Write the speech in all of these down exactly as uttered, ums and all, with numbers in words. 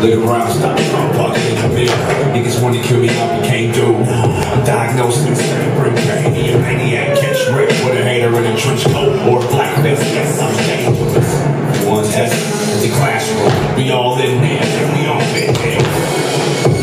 Look around, stop Trump bucking in the mirror. Niggas wanna kill me, I became dude. I'm diagnosed with cerebral pain. A maniac catch rip with a hater in a trench coat or a black vest. Yes, I'm dangerous. One test in the classroom. We all in there, and we all fit there.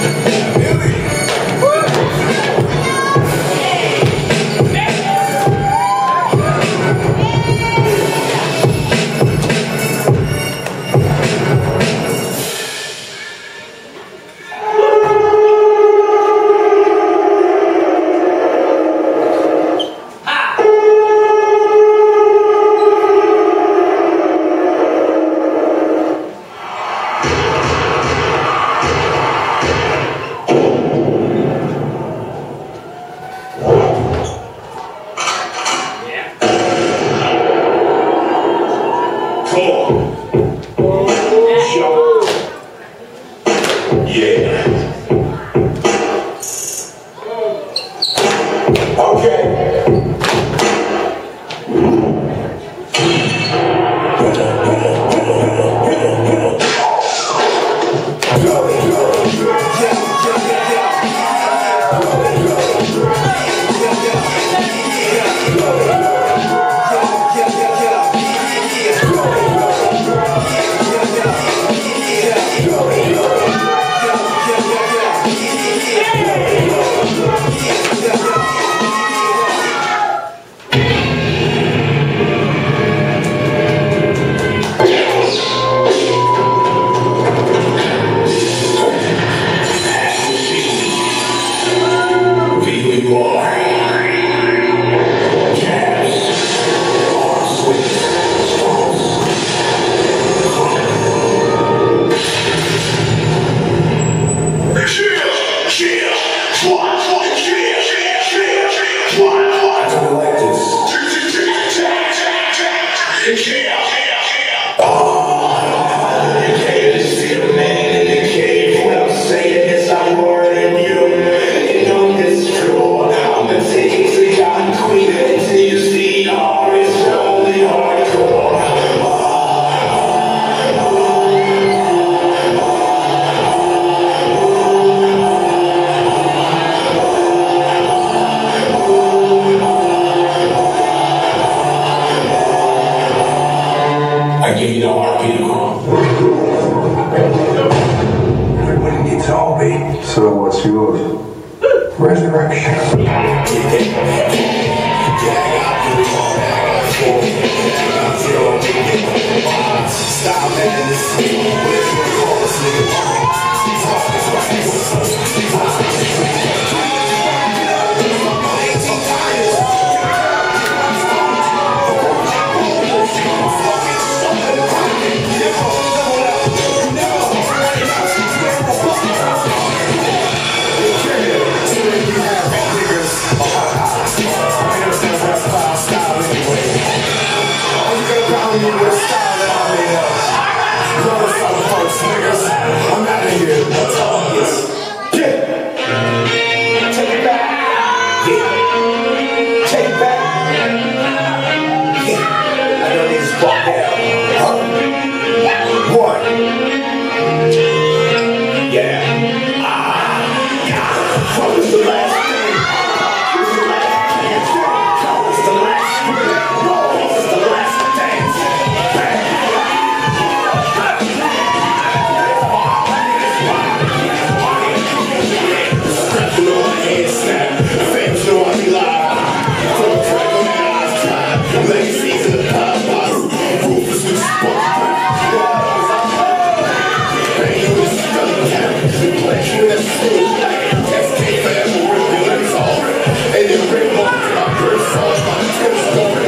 So what's yours? Resurrection. I'm out of here. That's all it is. Yeah. Take it back. Yeah. Take it back. Yeah. I know these walk down. Huh? One. Yeah. Ah. Yeah. What was the last thing? What was the last dance? What was the last scream? What was the last dance? Legacies in the past, ruthless with spark. Pain with a stunning count, pleasure in a smooth light. S K forever, really, it's all. And then bring more to my birth, all my tips,